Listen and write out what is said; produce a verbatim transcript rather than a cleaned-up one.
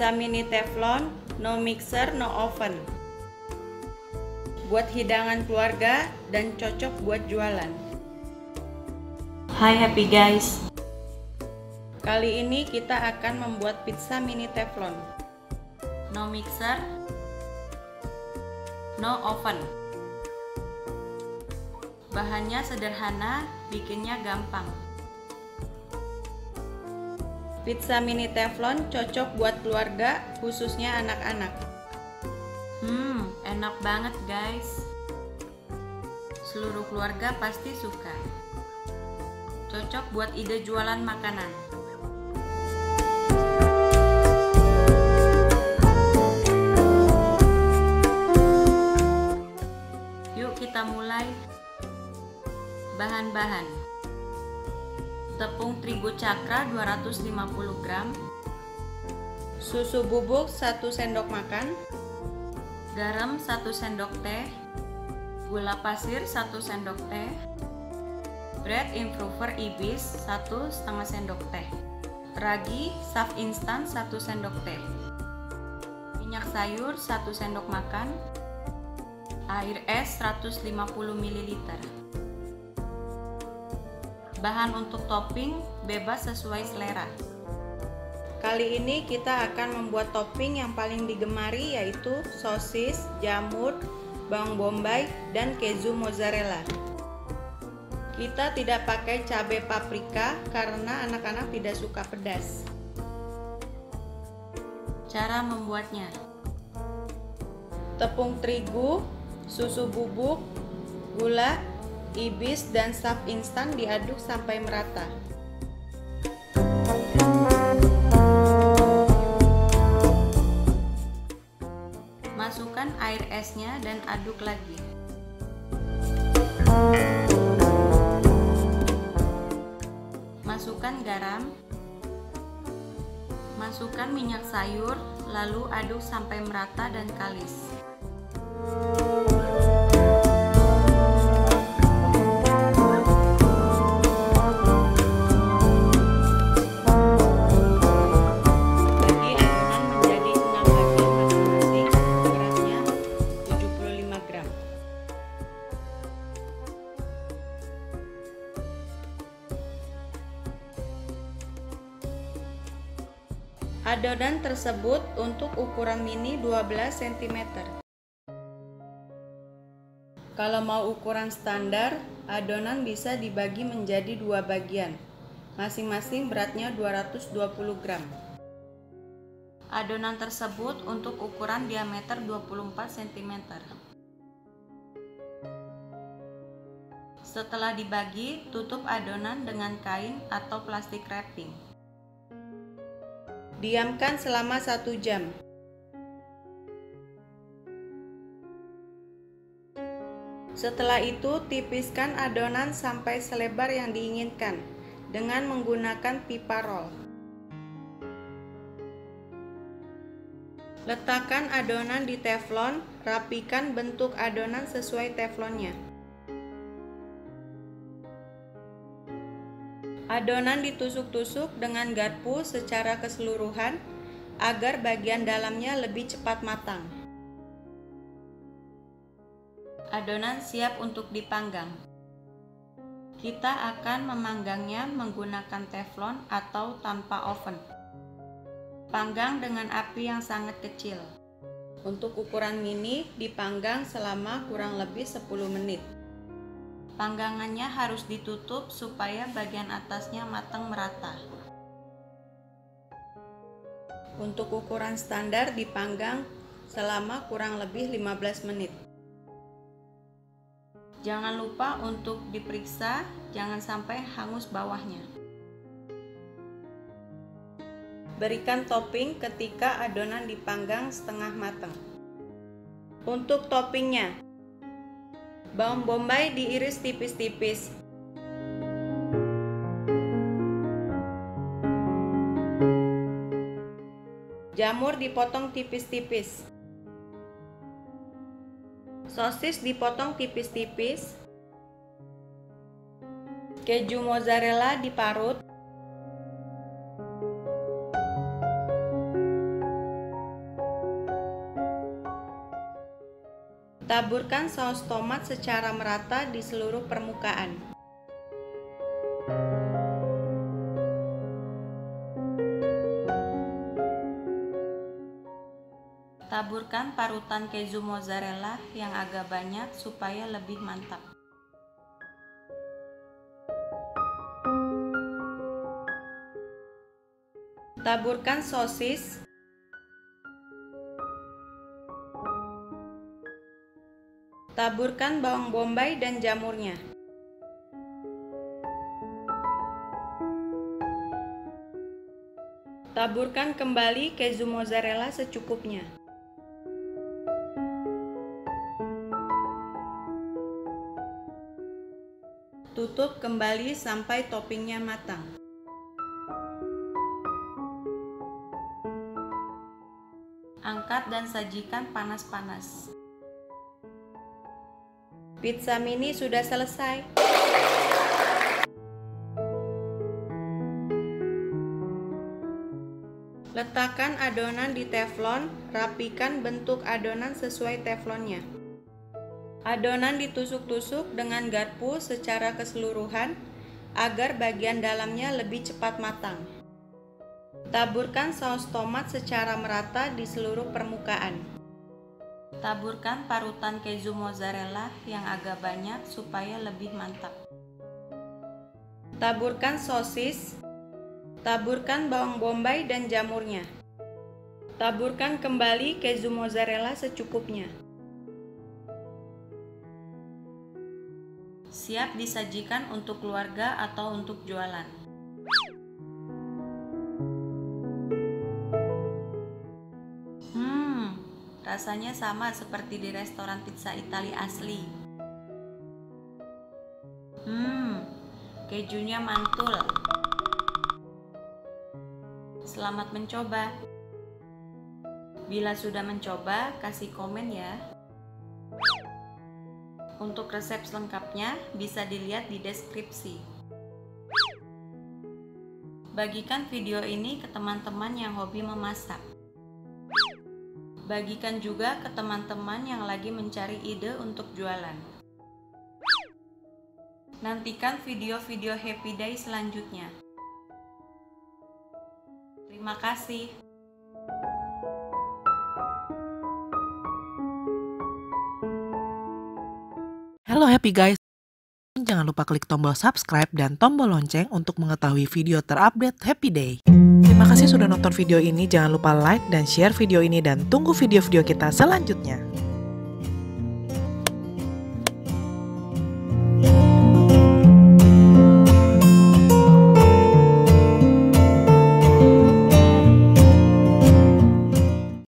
Pizza mini teflon, no mixer, no oven. Buat hidangan keluarga dan cocok buat jualan. Hai happy guys. Kali ini kita akan membuat pizza mini teflon. No mixer, no oven. Bahannya sederhana, bikinnya gampang. Pizza mini teflon cocok buat keluarga, khususnya anak-anak. Hmm, enak banget guys. Seluruh keluarga pasti suka. Cocok buat ide jualan makanan. Yuk kita mulai. Bahan-bahan: tepung terigu cakra dua ratus lima puluh gram, susu bubuk satu sendok makan, garam satu sendok teh, gula pasir satu sendok teh, bread improver ibis satu setengah sendok teh, ragi saf instan satu sendok teh, minyak sayur satu sendok makan, air es seratus lima puluh mililiter. Bahan untuk topping bebas sesuai selera. Kali ini kita akan membuat topping yang paling digemari, yaitu sosis, jamur, bawang bombay, dan keju mozzarella. Kita tidak pakai cabai paprika karena anak-anak tidak suka pedas. Cara membuatnya: tepung terigu, susu bubuk, gula, ibis, dan saf instan diaduk sampai merata. Masukkan air esnya dan aduk lagi. Masukkan garam. Masukkan minyak sayur, lalu aduk sampai merata dan kalis. Adonan tersebut untuk ukuran mini dua belas sentimeter. Kalau mau ukuran standar, adonan bisa dibagi menjadi dua bagian, masing-masing beratnya dua ratus dua puluh gram. Adonan tersebut untuk ukuran diameter dua puluh empat sentimeter. Setelah dibagi, tutup adonan dengan kain atau plastik wrapping. Diamkan selama satu jam. Setelah itu, tipiskan adonan sampai selebar yang diinginkan dengan menggunakan pipa roll. Letakkan adonan di teflon, rapikan bentuk adonan sesuai teflonnya. Adonan ditusuk-tusuk dengan garpu secara keseluruhan agar bagian dalamnya lebih cepat matang. Adonan siap untuk dipanggang. Kita akan memanggangnya menggunakan teflon atau tanpa oven. Panggang dengan api yang sangat kecil. Untuk ukuran mini dipanggang selama kurang lebih sepuluh menit. Panggangannya harus ditutup supaya bagian atasnya matang merata. Untuk ukuran standar dipanggang selama kurang lebih lima belas menit. Jangan lupa untuk diperiksa, jangan sampai hangus bawahnya. Berikan topping ketika adonan dipanggang setengah matang. Untuk toppingnya, bawang bombay diiris tipis-tipis. Jamur dipotong tipis-tipis. Sosis dipotong tipis-tipis. Keju mozzarella diparut. Taburkan saus tomat secara merata di seluruh permukaan. Taburkan parutan keju mozzarella yang agak banyak supaya lebih mantap. Taburkan sosis. Taburkan bawang bombay dan jamurnya. Taburkan kembali keju mozzarella secukupnya. Tutup kembali sampai toppingnya matang. Angkat dan sajikan panas-panas. Pizza mini sudah selesai. Letakkan adonan di teflon, rapikan bentuk adonan sesuai teflonnya. Adonan ditusuk-tusuk dengan garpu secara keseluruhan agar bagian dalamnya lebih cepat matang. Taburkan saus tomat secara merata di seluruh permukaan. Taburkan parutan keju mozzarella yang agak banyak supaya lebih mantap. Taburkan sosis. Taburkan bawang bombay dan jamurnya. Taburkan kembali keju mozzarella secukupnya. Siap disajikan untuk keluarga atau untuk jualan. Hmm, rasanya sama seperti di restoran pizza Italia asli. Hmm, kejunya mantul. Selamat mencoba. Bila sudah mencoba, kasih komen ya. Untuk resep selengkapnya bisa dilihat di deskripsi. Bagikan video ini ke teman-teman yang hobi memasak. Bagikan juga ke teman-teman yang lagi mencari ide untuk jualan. Nantikan video-video Happy Day selanjutnya. Terima kasih. Halo Happy Guys, jangan lupa klik tombol subscribe dan tombol lonceng untuk mengetahui video terupdate Happy Day. Terima kasih sudah nonton video ini, jangan lupa like dan share video ini dan tunggu video-video kita selanjutnya.